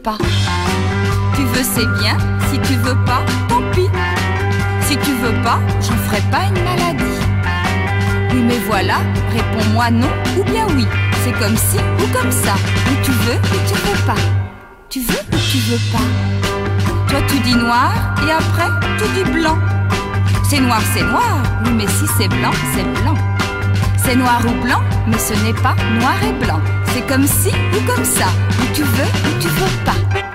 pas. Tu veux, c'est bien. Si tu veux pas, tant pis. Si tu veux pas, j'en ferai pas une maladie. Oui, mais voilà, réponds-moi non ou bien oui. C'est comme ci ou comme ça. Mais tu veux ou tu veux pas. Tu veux ou tu veux pas. Toi tu dis noir et après tu dis blanc. C'est noir, oui, mais si c'est blanc, c'est blanc. C'est noir ou blanc, mais ce n'est pas noir et blanc. C'est comme ci ou comme ça. Ou tu veux ou tu veux pas.